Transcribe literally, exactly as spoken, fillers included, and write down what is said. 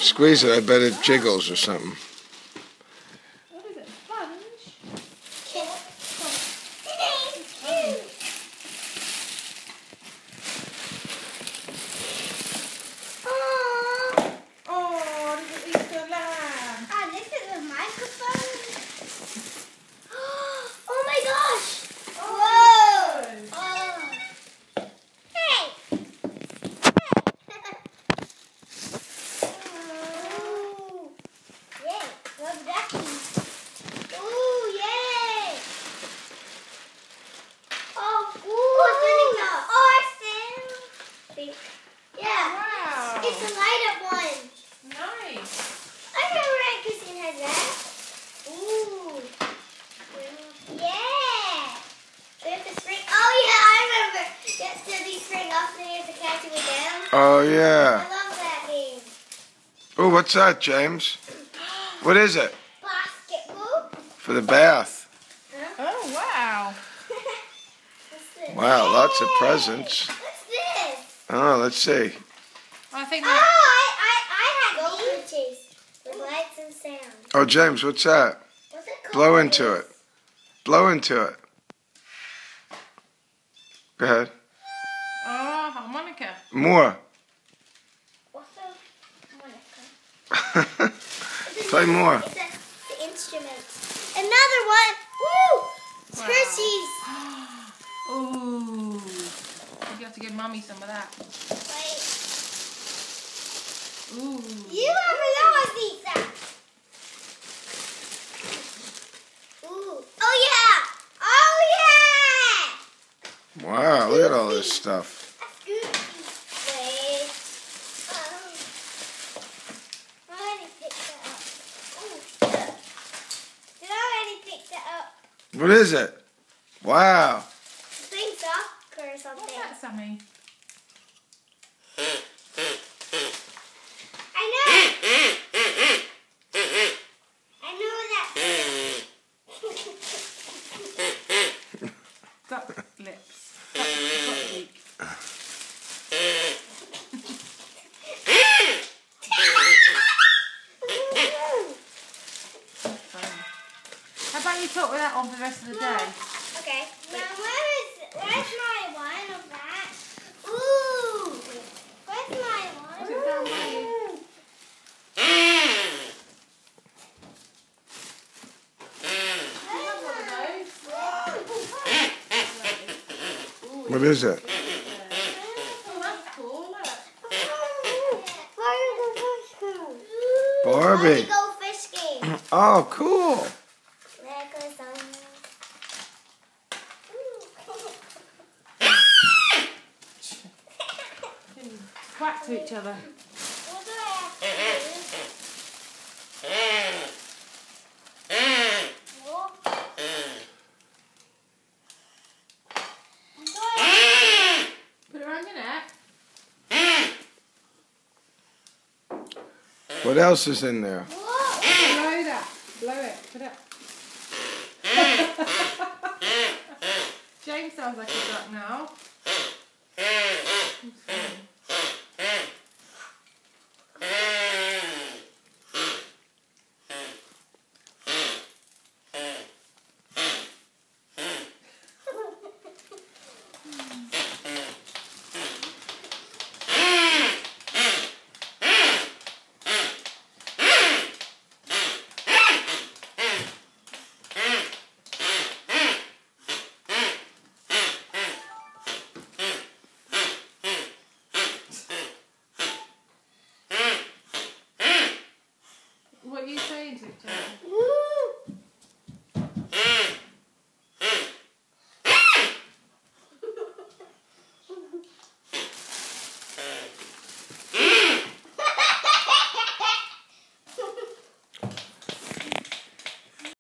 Squeeze it. I bet it jiggles or something. What is it? Sponge? Oh, look at Easter lamb. Ah, this is a microphone. Oh my gosh! Whoa! Oh. Hey! Ooh. Yay! Love duckies. Ooh, yay! Oh, ooh! What's in the arson? Yeah. Wow. It's a light up one. Nice. I remember that Christine had that. Ooh. Yeah. We have to spring. Oh yeah, I remember. You have to be spring up and you have to catch it with them. Oh, I yeah. love that game. Oh, what's that, James? What is it? Basketball. For the bath. Oh, wow. What's this? Wow, lots of Hey, presents. What's this? Oh, let's see. I think Oh, that. I, I, I had Gold Chase with lights and sound. Oh, James, what's that? What's it called? Blow into it. Blow into it. Go ahead. Oh, harmonica. More. What's the harmonica? It's Play a- more. It's an instrument. Another one. Woo! It's Wow. Hershey's. Ooh. You have to give Mummy some of that. Wait. Ooh. You have always eat that. Ooh. Oh yeah. Oh yeah. Wow, look at all this stuff. That's goofy. Wait. Um, I already picked that up. Ooh. Did I already pick that up? What is it? Wow. Playing soccer or something. What's that, Sammy? I know. I know that. Duck lips. Duck, duck beak. How about you talk with that on for the rest of the day? Okay. Now where is where's my one of that? Ooh. Where's my one? Is it down by you? What is it? Oh, that's cool. Look. Barbie. Let me go fish game. Oh, cool. There goes some. Quack to each other. What do I have to do? What? What do I have Put it around your neck. What else is in there? to- Whoa. Blow that. Blow it. Put it. James sounds like a duck now. He's funny. What are you saying to each other?